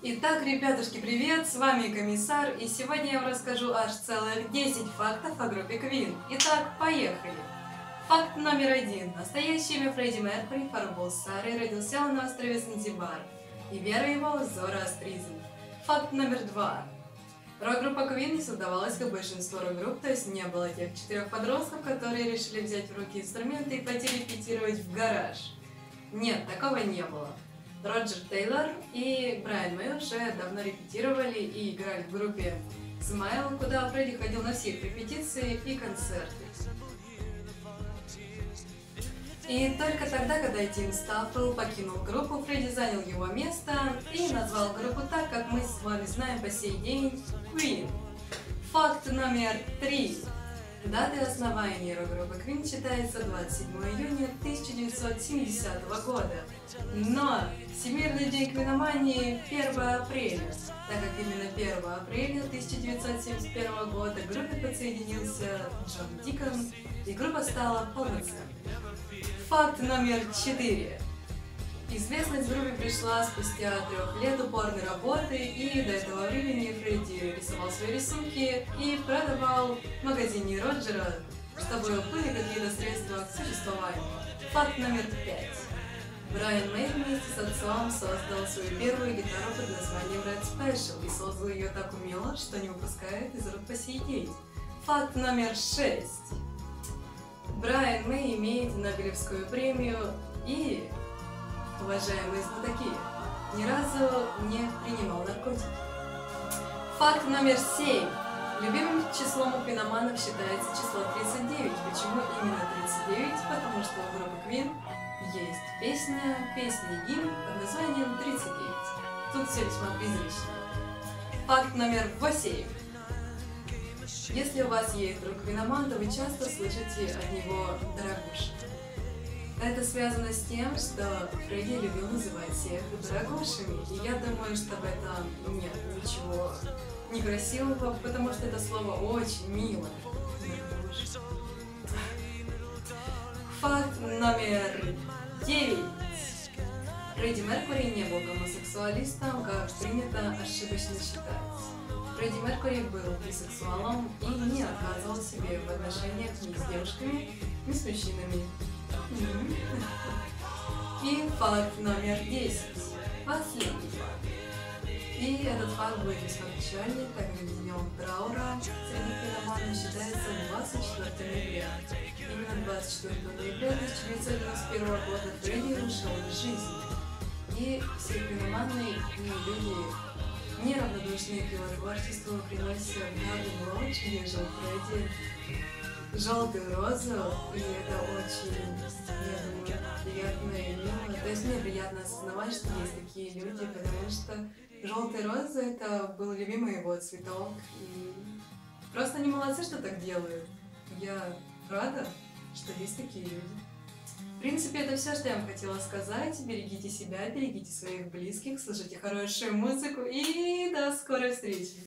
Итак, ребятушки, привет! С вами Комиссар, и сегодня я вам расскажу аж целых 10 фактов о группе Queen. Итак, поехали! Факт номер 1. Настоящее имя Фредди Меркьюри, Фарбол Сари, родился он на острове Занзибар, и вера его – зороастризм. Факт номер 2. Рок-группа Queen не создавалась как большинство рок-групп, то есть не было тех 4 подростков, которые решили взять в руки инструменты и пойти репетировать в гараж. Нет, такого не было. Роджер Тейлор и Брайан Мэй уже давно репетировали и играли в группе Smile, куда Фредди ходил на все их репетиции и концерты. И только тогда, когда Тим Стаффел покинул группу, Фредди занял его место и назвал группу так, как мы с вами знаем по сей день – Queen. Факт номер 3. Датой основания рок-группы Queen считается 27 июня 1970 года. Но Всемирный день квиномании 1 апреля, так как именно 1 апреля 1971 года к группе подсоединился Джон Дикон, и группа стала полноценной. Факт номер 4. Известность группе пришла спустя 3 лет упорной работы, и до этого времени Фредди рисовал свои рисунки и продавал в магазине Роджера, чтобы были какие-то средства к существованию. Факт номер 5. Брайан Мэй вместе с отцом создал свою первую гитару под названием Red Special и создал ее так умело, что не выпускает из рук по сей день. Факт номер 6. Брайан Мэй имеет Нобелевскую премию и, уважаемые знатоки, ни разу не принимал наркотики. Факт номер 7. Любимым числом у квиноманов считается число 39. Почему именно 39? Потому что у группы Queen есть песня-гимн под названием 39. Тут все весьма призрачно. Факт номер 8. Если у вас есть друг квиноман, то вы часто слышите от него «дорогуша». Это связано с тем, что Фредди любил называть всех дорогушами, и я думаю, что в этом нет ничего некрасивого, потому что это слово очень милое. Факт номер 9. Фредди Меркьюри не был гомосексуалистом, как принято ошибочно считать. Фредди Меркьюри был бисексуалом и не отказывал себе в отношениях ни с девушками, ни с мужчинами. И факт номер 10. Последний факт. И этот факт будет весьма печальный, так как днем траура среди квиноманов считается 24 ноября. Именно 24 ноября 1991 года Фредди ушел из жизни. И все квиноманы и люди, неравнодушные к его творчеству, приносят в Гарден Лодж, где жил Фредди, желтую розу, и это очень, я думаю, приятно и мило. То есть мне приятно осознавать, что есть такие люди, потому что желтая роза — это был любимый его цветок, и просто они молодцы, что так делают. Я рада, что есть такие люди. В принципе, это все, что я вам хотела сказать. Берегите себя, берегите своих близких, слушайте хорошую музыку, и до скорой встречи!